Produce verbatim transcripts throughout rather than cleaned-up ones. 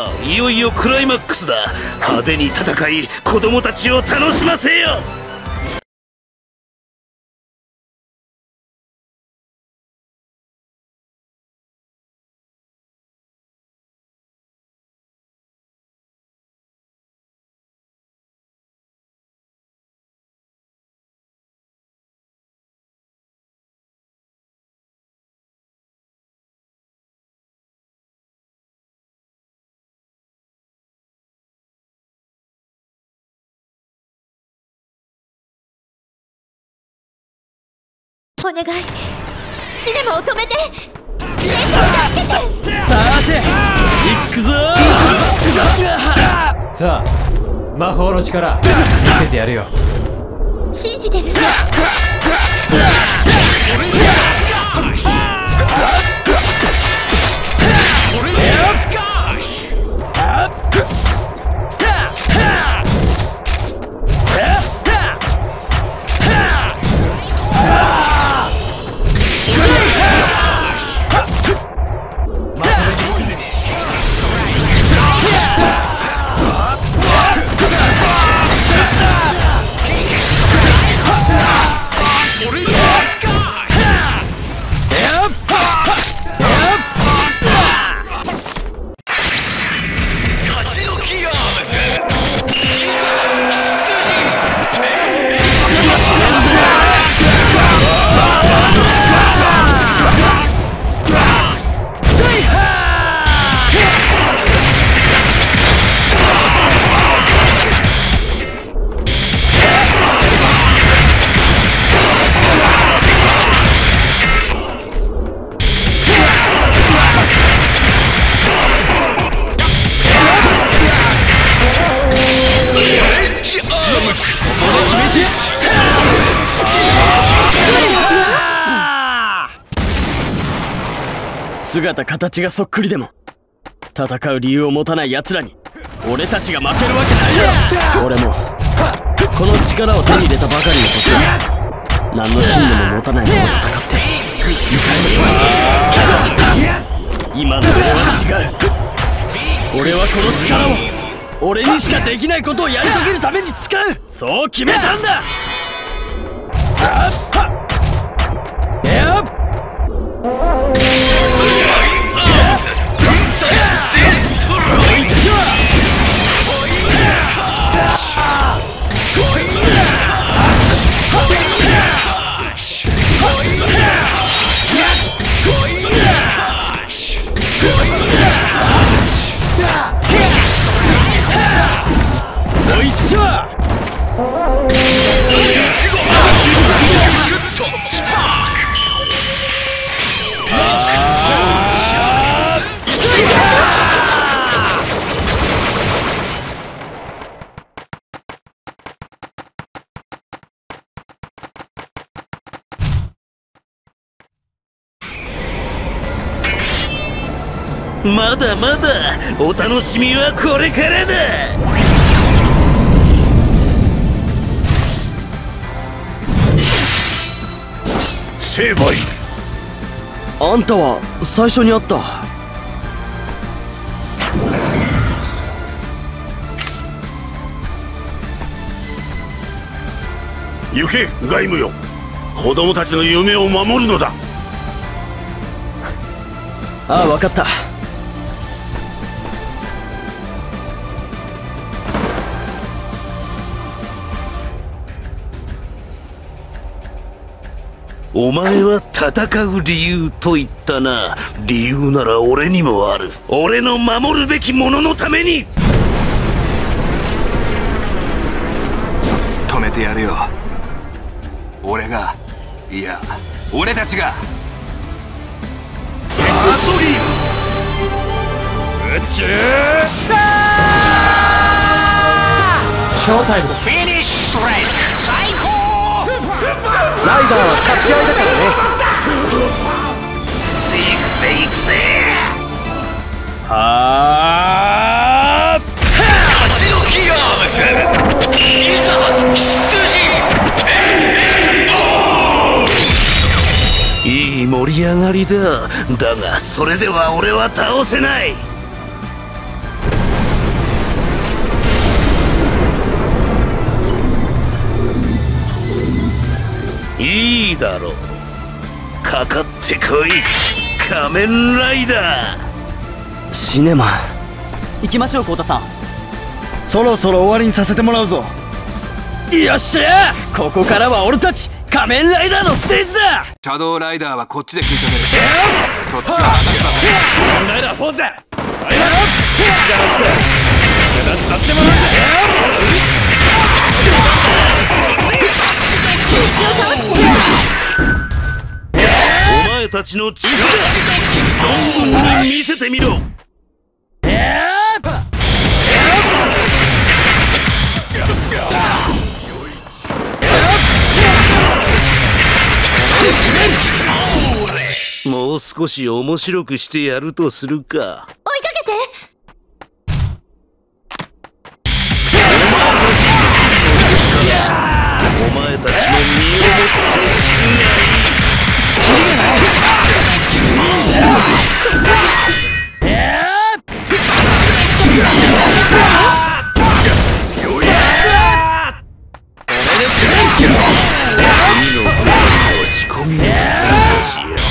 さあいよいよクライマックスだ。派手に戦い子供たちを楽しませよ。 お願い、シネマを止めて。レンコを助けて。 さて行くぞー。さあ魔法の力見せてやるよ。 信じてる。 姿形がそっくりでも戦う理由を持たない奴らに俺たちが負けるわけないよ。俺もこの力を手に入れたばかりの時は何の信念も持たないまま戦って今の俺は違う。俺はこの力を俺にしかできないことをやり遂げるために使う。そう決めたんだ。やっまだまだお楽しみはこれからだ。成敗。 あんたは最初に会った。 行け外務よ。子供たちの夢を守るのだ。 ああ分かった。 お前は戦う理由と言ったな。理由なら俺にもある。俺の守るべきもののために。 止めてやるよ。俺が、いや俺たちが。エクストリーム宇宙ショータイムだ。 フィニッシュストライク最高。 ライダーは勝ち合いだからね。 行くぜ行くぜ。 はあ勝ちのキアームスいざ出陣。 いい盛り上がりだ。だがそれでは俺は倒せない。 だろう。かかってこい、仮面ライダー。 シネマン行きましょう、コウタさん。 そろそろ終わりにさせてもらうぞ。 よっしゃ、ここからは俺たち仮面ライダーのステージだ。 シャドウライダーはこっちで食い止める。そっちはあなただ。 仮面ライダーポーズだ。はいはい、させてもらうんだ。 お前たちの力存分に見せてみろ。もう少し面白くしてやるとするか。 追いかけて。 お前たちの身をもって死ぬがいい。次の部分の仕込みをするとしよう。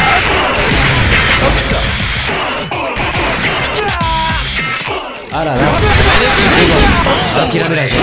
あらら、諦めないで。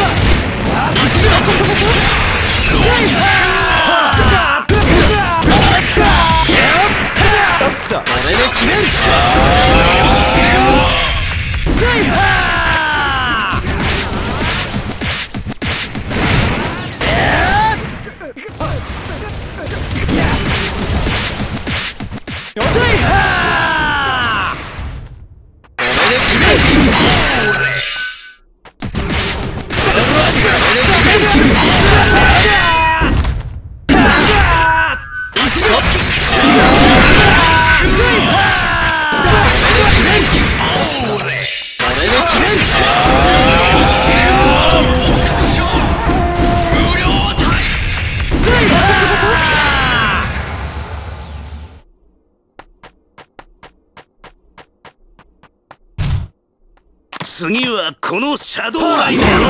次はこのシャドウライダーの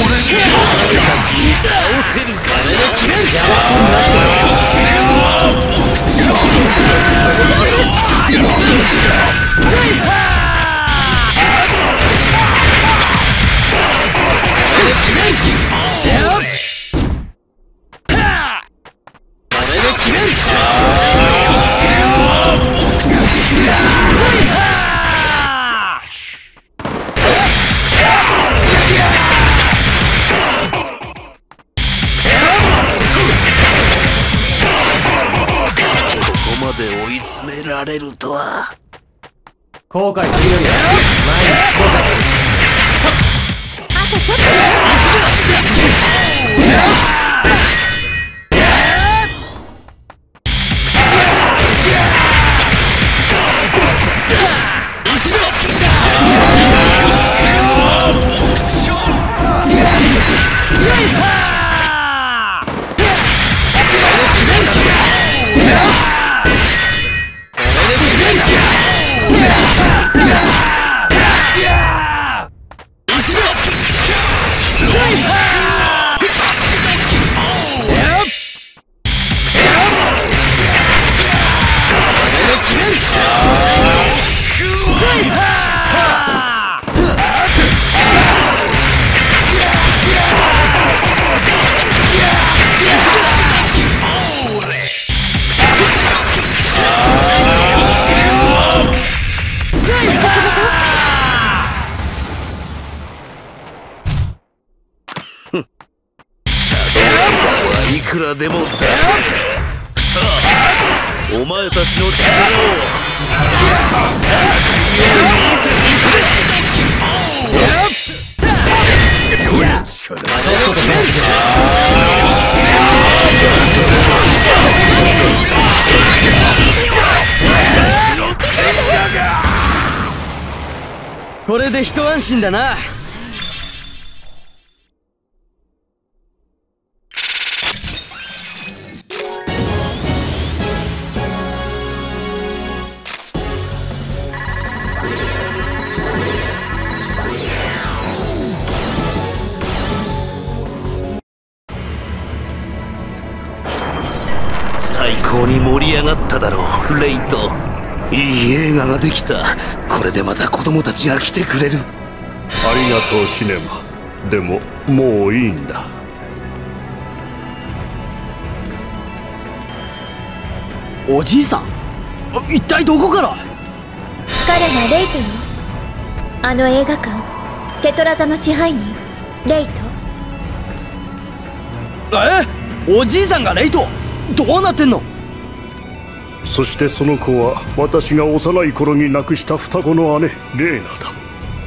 倒せるか。ここまで追い詰められるとは。 後悔するより前に後悔。 あとちょっと。いくらでも出せ。さあ、お前たちの力を見せていくれ。 これで一安心だな。 がっただろう、レイト。いい映画ができた。これでまた子供たちが来てくれる。 ありがとうシネマ。でももういいんだ。 おじいさん、一体どこから？ 彼がレイトよ。あの映画館、テトラ座の支配人、レイト。 え？おじいさんがレイト？どうなってんの？ そしてその子は私が幼い頃に亡くした双子の姉レーナだ。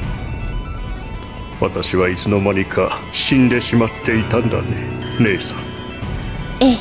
私はいつの間にか死んでしまっていたんだね、姉さん。 ええ。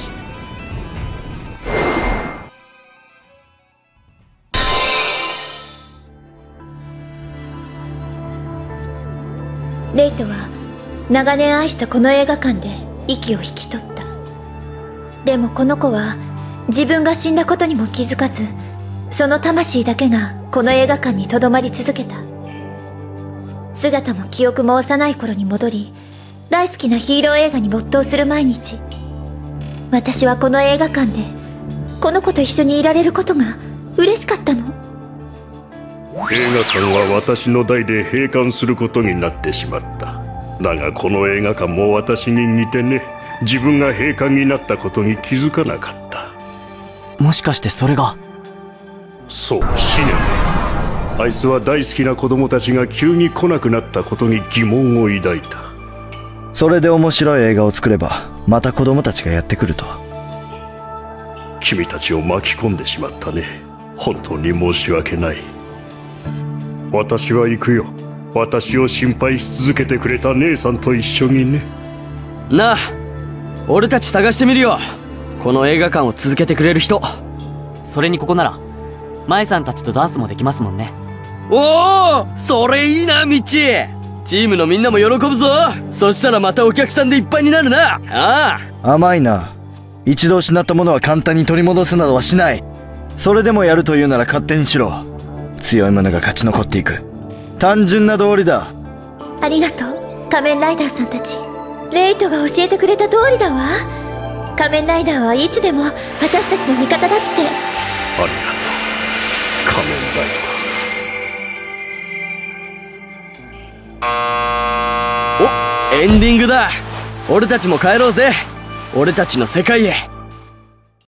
レイトは長年愛したこの映画館で息を引き取った。でもこの子は自分が死んだことにも気づかず、その魂だけがこの映画館にとどまり続けた。姿も記憶も幼い頃に戻り、大好きなヒーロー映画に没頭する毎日。私はこの映画館でこの子と一緒にいられることが嬉しかったの。 映画館は私の代で閉館することになってしまった。だがこの映画館も私に似てね、自分が閉館になったことに気づかなかった。 もしかしてそれが？ そう、シネマだ。あいつは大好きな子供たちが急に来なくなったことに疑問を抱いた。 それで面白い映画を作ればまた子供たちがやってくると。 君たちを巻き込んでしまったね。本当に申し訳ない。私は行くよ。私を心配し続けてくれた姉さんと一緒にね。 なあ、俺たち探してみるよ。この映画館を続けてくれる人。 それにここなら舞さんたちとダンスもできますもんね。 おお、それいいな、ミッチー。チームのみんなも喜ぶぞ。そしたらまたお客さんでいっぱいになるな。ああ、甘いな。一度失ったものは簡単に取り戻すなどはしない。それでもやるというなら勝手にしろ。強い者が勝ち残っていく。単純な道理だ。 ありがとう、仮面ライダーさんたち。レイトが教えてくれた通りだわ。仮面ライダーはいつでも私たちの味方だって。 ありがとう、仮面ライダー。 お、エンディングだ。俺たちも帰ろうぜ。俺たちの世界へ。